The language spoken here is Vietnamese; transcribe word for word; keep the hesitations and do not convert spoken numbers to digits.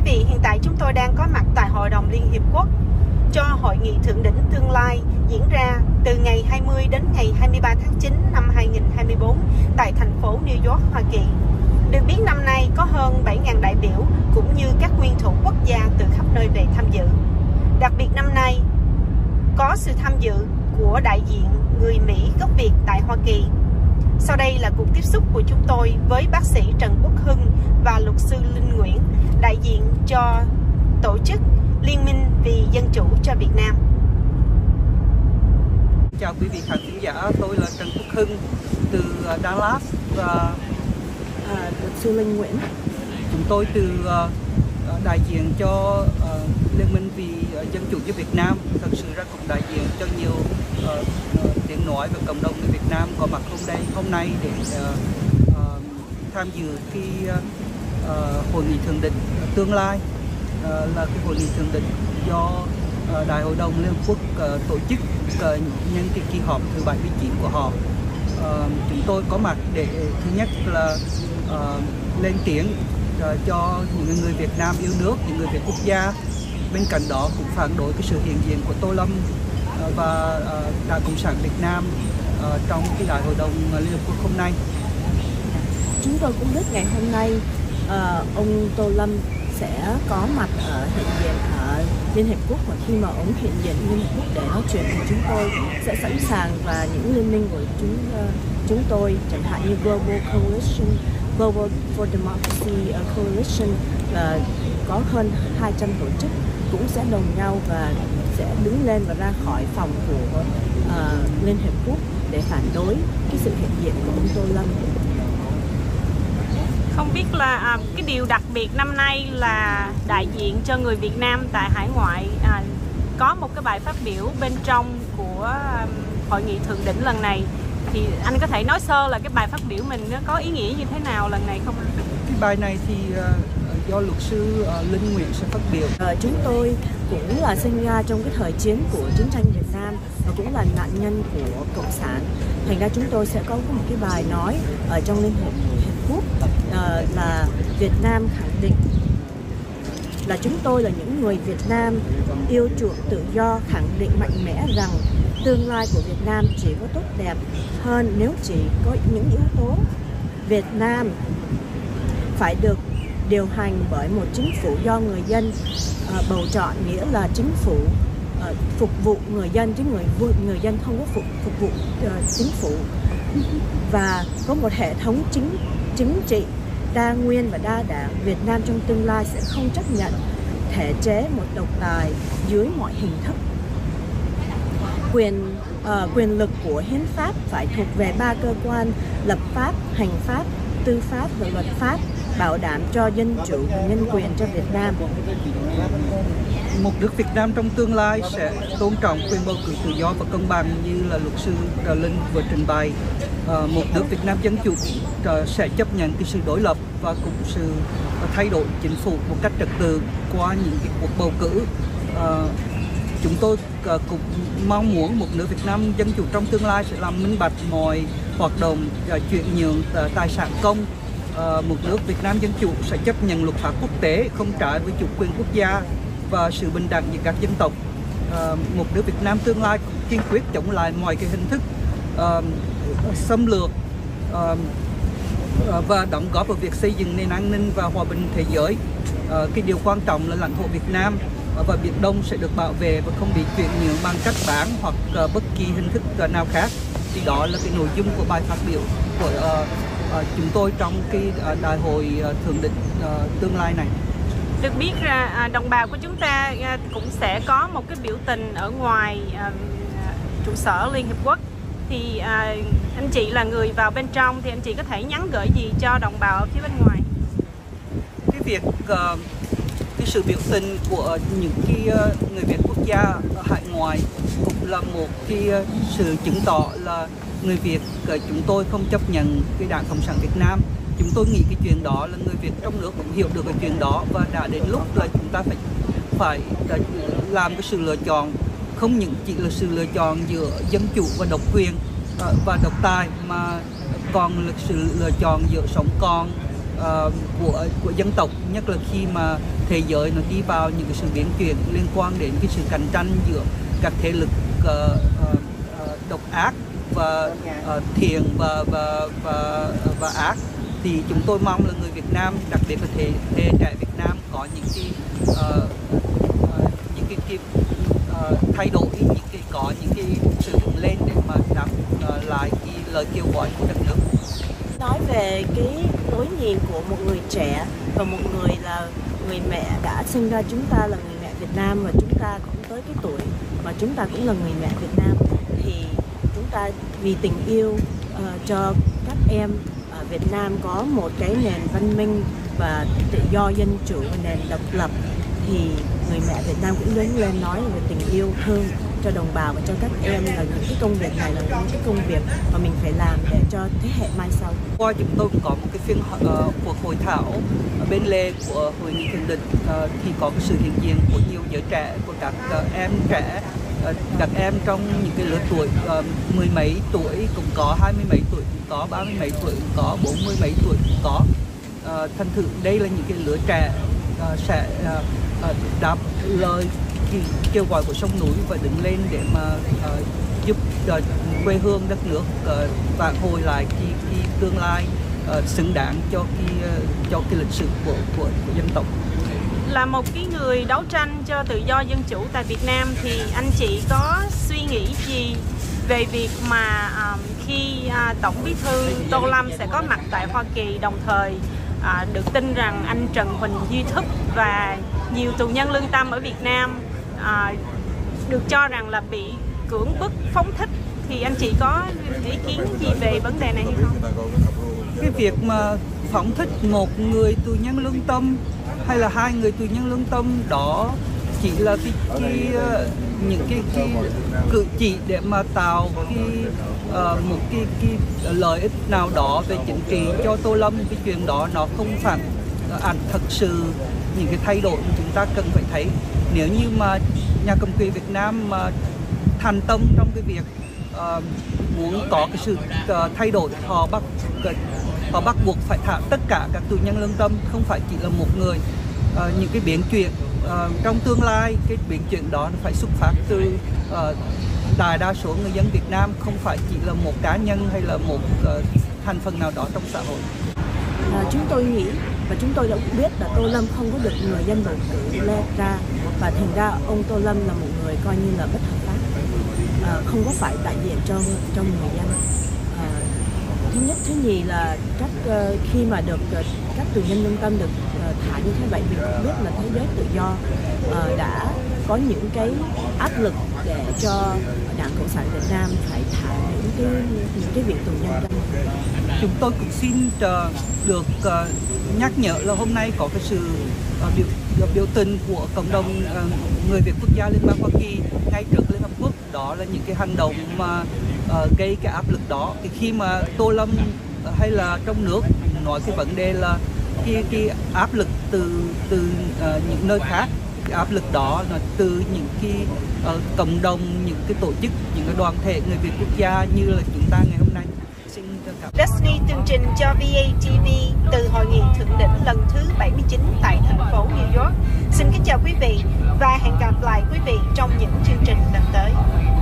vị, hiện tại chúng tôi đang có mặt tại Hội đồng Liên Hiệp Quốc cho Hội nghị Thượng đỉnh Tương lai diễn ra từ ngày hai mươi đến ngày hai mươi ba tháng chín năm hai nghìn không trăm hai mươi tư tại thành phố New York, Hoa Kỳ. Được biết năm nay có hơn bảy nghìn đại biểu cũng như các nguyên thủ quốc gia từ khắp nơi về tham dự. Đặc biệt năm nay có sự tham dự của đại diện người Mỹ gốc Việt tại Hoa Kỳ. Sau đây là cuộc tiếp xúc của chúng tôi với bác sĩ Trần Quốc Hưng và luật sư Linh Nguyễn, đại diện cho tổ chức Liên minh vì Dân chủ cho Việt Nam. Chào quý vị khán thính giả, tôi là Trần Quốc Hưng từ Dallas và à, luật sư Linh Nguyễn. Chúng tôi từ uh, đại diện cho uh, Liên minh vì Dân chủ cho Việt Nam. Thật sự ra cũng đại diện cho nhiều uh, uh, tiếng nói và cộng đồng người Việt Nam có mặt hôm nay hôm nay để uh, uh, tham dự khi uh, uh, hội nghị thượng đỉnh tương lai. Uh, là cái hội nghị thượng đỉnh do uh, Đại hội đồng Liên Hợp Quốc uh, tổ chức uh, nhân cái kỳ họp thứ bảy mươi chín của họ. Uh, chúng tôi có mặt để thứ nhất là uh, lên tiếng uh, cho những người Việt Nam yêu nước, những người Việt quốc gia. Bên cạnh đó cũng phản đối cái sự hiện diện của Tô Lâm uh, và uh, Đảng Cộng sản Việt Nam uh, trong cái Đại hội đồng Liên Hợp Quốc hôm nay. Chúng tôi cũng biết ngày hôm nay uh, ông Tô Lâm sẽ có mặt ở hiện diện ở Liên Hiệp Quốc, và khi mà ông hiện diện Liên Hiệp Quốc để nói chuyện thì chúng tôi sẽ sẵn sàng, và những liên minh của chúng uh, chúng tôi chẳng hạn như Global Coalition, Global for Democracy Coalition là có hơn hai trăm tổ chức cũng sẽ đồng nhau và sẽ đứng lên và ra khỏi phòng của uh, Liên Hiệp Quốc để phản đối cái sự hiện diện của ông Tô Lâm. Không biết là à, cái điều đặc biệt năm nay là đại diện cho người Việt Nam tại hải ngoại à, có một cái bài phát biểu bên trong của à, hội nghị thượng đỉnh lần này, thì anh có thể nói sơ là cái bài phát biểu mình nó có ý nghĩa như thế nào lần này không? Cái bài này thì uh, do luật sư uh, Linh Nguyễn sẽ phát biểu. Uh, chúng tôi cũng là sinh ra trong cái thời chiến của chiến tranh Việt Nam và cũng là nạn nhân của Cộng sản. Thành ra chúng tôi sẽ có một cái bài nói ở trong Liên Hiệp Quốc uh, là Việt Nam khẳng định là chúng tôi là những người Việt Nam yêu chuộng tự do, khẳng định mạnh mẽ rằng tương lai của Việt Nam chỉ có tốt đẹp hơn nếu chỉ có những yếu tố. Việt Nam phải được điều hành bởi một chính phủ do người dân uh, bầu chọn, nghĩa là chính phủ uh, phục vụ người dân, chứ người người dân không có phục phục vụ uh, chính phủ, và có một hệ thống chính chính trị đa nguyên và đa đảng. Việt Nam trong tương lai sẽ không chấp nhận thể chế một độc tài dưới mọi hình thức. Quyền uh, quyền lực của hiến pháp phải thuộc về ba cơ quan: lập pháp, hành pháp, tư pháp và luật pháp, bảo đảm cho dân chủ và nhân quyền cho Việt Nam. Một nước Việt Nam trong tương lai sẽ tôn trọng quyền bầu cử tự do và công bằng như là luật sư Trà Linh vừa trình bày. À, một nước Việt Nam dân chủ sẽ chấp nhận cái sự đối lập và cũng sự thay đổi chính phủ một cách trật tự qua những cái cuộc bầu cử. À, chúng tôi cũng mong muốn một nước Việt Nam dân chủ trong tương lai sẽ làm minh bạch mọi hoạt động chuyển nhượng tài sản công. À, một nước Việt Nam dân chủ sẽ chấp nhận luật pháp quốc tế, không trái với chủ quyền quốc gia và sự bình đẳng giữa các dân tộc. À, một nước Việt Nam tương lai kiên quyết chống lại mọi cái hình thức uh, xâm lược uh, và đóng góp vào việc xây dựng nền an ninh và hòa bình thế giới. Uh, cái điều quan trọng là lãnh thổ Việt Nam và Biển Đông sẽ được bảo vệ và không bị chuyển nhượng bằng cách bán hoặc uh, bất kỳ hình thức uh, nào khác. Thì đó là cái nội dung của bài phát biểu của uh, uh, chúng tôi trong cái uh, đại hội uh, thượng đỉnh uh, tương lai này. Được biết là đồng bào của chúng ta cũng sẽ có một cái biểu tình ở ngoài uh, trụ sở Liên Hiệp Quốc. Thì uh, anh chị là người vào bên trong thì anh chị có thể nhắn gửi gì cho đồng bào ở phía bên ngoài? Cái việc uh, cái sự biểu tình của những cái uh, người Việt quốc gia ở hải ngoại cũng là một cái uh, sự chứng tỏ là người Việt uh, chúng tôi không chấp nhận cái Đảng Cộng sản Việt Nam. Chúng tôi nghĩ cái chuyện đó là người Việt trong nước cũng hiểu được cái chuyện đó, và đã đến lúc là chúng ta phải phải làm cái sự lựa chọn, không những chỉ là sự lựa chọn giữa dân chủ và độc quyền và độc tài, mà còn là sự lựa chọn giữa sống còn uh, của của dân tộc, nhất là khi mà thế giới nó đi vào những cái sự biến chuyển liên quan đến cái sự cạnh tranh giữa các thế lực uh, uh, uh, độc ác và uh, thiện và và và và ác, thì chúng tôi mong là người Việt Nam, đặc biệt là thế thế trẻ Việt Nam có những cái uh, uh, những cái, cái uh, thay đổi, những cái có những cái sự đứng lên để mà đáp uh, lại cái lời kêu gọi của đất nước. Nói về cái lối nhìn của một người trẻ và một người là người mẹ đã sinh ra chúng ta là người mẹ Việt Nam, và chúng ta cũng tới cái tuổi mà chúng ta cũng là người mẹ Việt Nam, thì chúng ta vì tình yêu uh, cho các em ở Việt Nam có một cái nền văn minh và tự do dân chủ và nền độc lập, thì người mẹ Việt Nam cũng lớn lên nói về tình yêu thương cho đồng bào và cho các em, là những cái công việc này là những cái công việc mà mình phải làm để cho thế hệ mai sau. Qua chúng tôi cũng có một cái phiên uh, cuộc hội thảo ở bên lề của hội nghị thượng đỉnh, uh, thì có cái sự hiện diện của nhiều giới trẻ, của các uh, em trẻ, uh, các em trong những cái lứa tuổi uh, mười mấy tuổi cũng có, hai mươi mấy tuổi cũng có, ba mươi mấy tuổi cũng có, bốn mươi mấy tuổi cũng có. Uh, thành thử đây là những cái lứa trẻ uh, sẽ uh, uh, đáp lời kêu gọi của sông núi và đứng lên để mà uh, giúp uh, quê hương đất nước uh, vãn hồi lại cái, cái tương lai uh, xứng đáng cho cái uh, cho cái lịch sử của, của của dân tộc. Là một cái người đấu tranh cho tự do dân chủ tại Việt Nam, thì anh chị có suy nghĩ gì về việc mà uh, khi uh, Tổng Bí thư Tô Lâm sẽ có mặt tại Hoa Kỳ, đồng thời uh, được tin rằng anh Trần Huỳnh Duy Thức và nhiều tù nhân lương tâm ở Việt Nam À, được cho rằng là bị cưỡng bức phóng thích, thì anh chị có ý kiến gì về vấn đề này hay không? Cái việc mà phóng thích một người tù nhân lương tâm hay là hai người tù nhân lương tâm đó chỉ là cái, cái những cái, cái cử chỉ để mà tạo cái uh, một cái, cái lợi ích nào đó về chính trị cho Tô Lâm. Cái chuyện đó nó không phản ảnh thật sự những cái thay đổi mà chúng ta cần phải thấy. Nếu như mà nhà cầm quyền Việt Nam mà thành tâm trong cái việc uh, muốn có cái sự uh, thay đổi, họ bắt họ bắt buộc phải thả tất cả các tù nhân lương tâm, không phải chỉ là một người. Uh, những cái biến chuyển uh, trong tương lai, cái biến chuyển đó nó phải xuất phát từ uh, đại đa số người dân Việt Nam, không phải chỉ là một cá nhân hay là một uh, thành phần nào đó trong xã hội. À, chúng tôi nghĩ và chúng tôi đã biết là Tô Lâm không có được người dân bầu cử lên ra, và thành ra ông Tô Lâm là một người coi như là bất hợp pháp, à, không có phải đại diện cho cho người dân. À, thứ nhất, thứ nhì là các uh, khi mà được uh, các tù nhân lương tâm được uh, thả như thế vậy, mình cũng biết là thế giới tự do uh, đã có những cái áp lực để cho Đảng Cộng sản Việt Nam phải thả những cái những cái vị tù nhân. Chúng tôi cũng xin uh, được uh, nhắc nhở là hôm nay có cái sự uh, biểu, biểu tình của cộng đồng uh, người Việt quốc gia Liên bang Hoa Kỳ ngay trước Liên Hợp Quốc. Đó là những cái hành động mà uh, gây cái áp lực đó. Thì khi mà Tô Lâm uh, hay là trong nước nói cái vấn đề là cái, cái áp lực từ từ uh, những nơi khác, cái áp lực đó là từ những cái uh, cộng đồng, những cái tổ chức, những cái đoàn thể người Việt quốc gia như là chúng ta ngày hôm nay. Destiny tường trình cho vê a tê vê từ hội nghị thượng đỉnh lần thứ bảy mươi chín tại thành phố New York. Xin kính chào quý vị và hẹn gặp lại quý vị trong những chương trình lần tới.